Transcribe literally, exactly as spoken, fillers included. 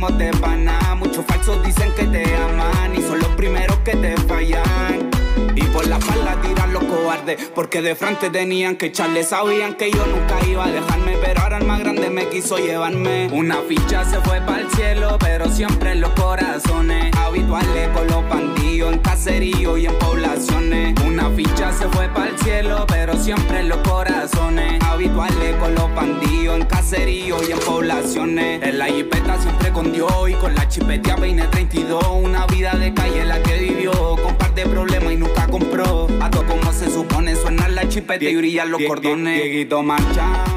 somos de pana. Muchos falsos dicen que te aman y son los primeros que te fallan. Y por la espalda tiran los cobardes, porque de frente tenían que echarle. Sabían que yo nunca iba a dejarme, pero ahora el más grande me quiso llevarme. Una ficha se fue para el cielo, pero siempre en los corazones. Habituales con los bandidos en caserío y en poblaciones. Una ficha se fue para el cielo, pero siempre en los corazones. Habituales con los bandidos en caserío y en poblaciones. En la jipeta siempre con Dios y con la chipetea peine treinta y dos. Una vida de calle la que vivió, con par de problemas y nunca compró. A todo como se supone, suena la chipeta y brillan los cordones. Dieguito marcha.